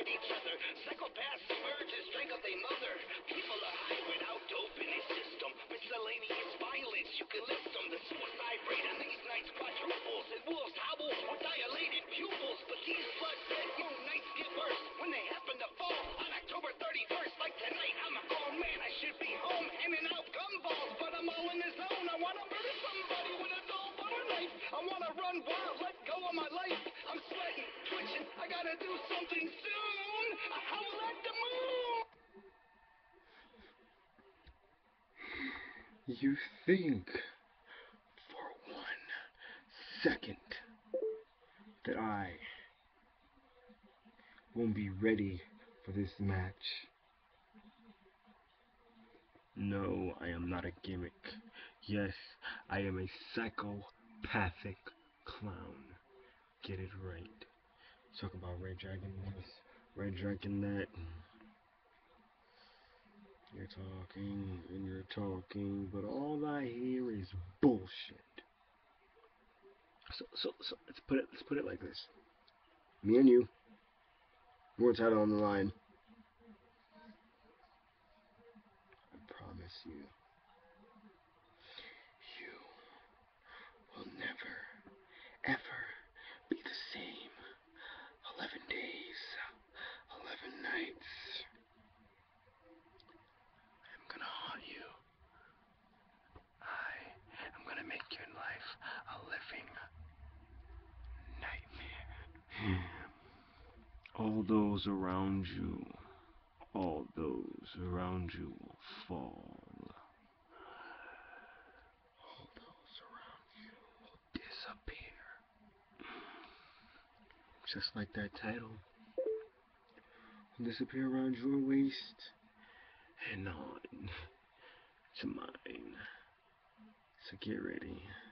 each other. Psychopaths merge and strangle their mother. People are high without dope in their system. Miscellaneous violence, you can list them. The suicide rate on these nights quadruples. And wolves howl with dilated pupils. But these blood-red moon nights get worse when they happen to fall on October 31st. Like tonight, I'm a grown man. I should be home handing out gumballs, but I'm all in the zone. I wanna murder somebody with a dull butter knife. I wanna run wild, let go of my life. I'm sweating, twitching. I gotta do something soon. I howl at the moon. You think for 1 second that I won't be ready for this match? No, I am not a gimmick. Yes, I am a psychopathic clown. Get it right. Talk about Red Dragon this, Red Dragon that. You're talking and you're talking, but all I hear is bullshit. So let's put it like this. Me and you, one title on the line. I promise you, you will never, ever be the same. 11 days, 11 nights. I'm gonna haunt you. I'm gonna make your life a living nightmare. All those around you will fall. All those around you will disappear. Just like that title. Disappear around your waist and on to mine. So get ready.